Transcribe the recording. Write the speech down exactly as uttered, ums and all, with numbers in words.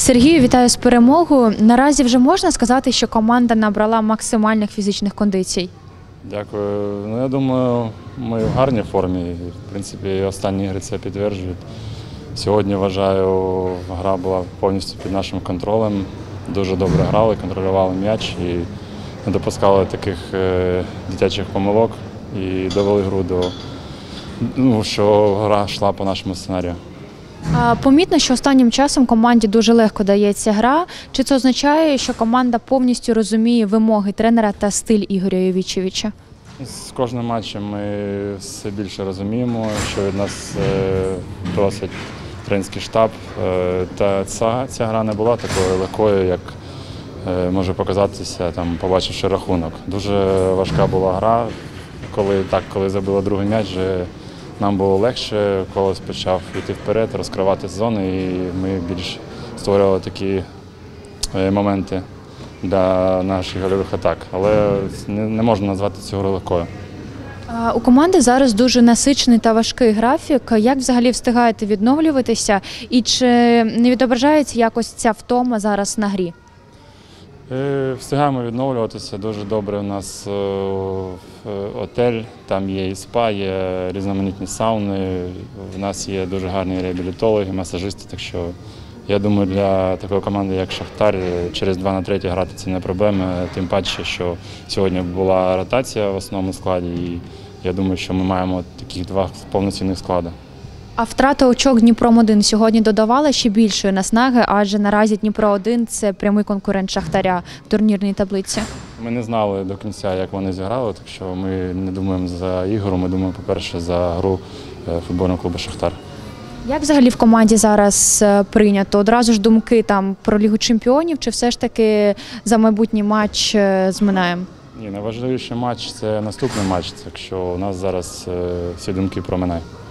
Сергію, вітаю з перемогою. Наразі вже можна сказати, що команда набрала максимальних фізичних кондицій? Дякую. Ну, я думаю, ми в гарній формі. В принципі, останні ігри це підтверджують. Сьогодні, вважаю, гра була повністю під нашим контролем. Дуже добре грали, контролювали м'яч і не допускали таких е, дитячих помилок і довели гру до, ну, що гра йшла по нашому сценарію. Помітно, що останнім часом команді дуже легко дається гра. Чи це означає, що команда повністю розуміє вимоги тренера та стиль Ігоря Йовічевича? З кожним матчем ми все більше розуміємо, що від нас просить тренерський штаб. Та ця, ця гра не була такою легкою, як може показатися, там, побачивши рахунок. Дуже важка була гра, коли, так, коли забила другий м'яч. Нам було легше, Колос почав йти вперед, розкривати зони, і ми більш створювали такі моменти для наших гольових атак. Але не можна назвати цю гру легкою. У команди зараз дуже насичений та важкий графік. Як взагалі встигаєте відновлюватися і чи не відображається якось ця втома зараз на грі? Встигаємо відновлюватися, дуже добре. У нас готель, там є і спа, є різноманітні сауни, у нас є дуже гарні реабілітологи, масажисти, так що я думаю, для такої команди, як Шахтар, через два на третє грати це не проблема, тим паче, що сьогодні була ротація в основному складі, і я думаю, що ми маємо таких два повноцінних склади. А втрата очок Дніпром один сьогодні додавала ще більшої наснаги, адже наразі Дніпро один – це прямий конкурент Шахтаря в турнірній таблиці. Ми не знали до кінця, як вони зіграли, так що ми не думаємо за ігру, ми думаємо, по-перше, за гру футбольного клубу «Шахтар». Як взагалі в команді зараз прийнято? Одразу ж думки там про Лігу чемпіонів чи все ж таки за майбутній матч з Минаєм? Ні, найважливіший матч – це наступний матч, так що у нас зараз всі думки про Минай.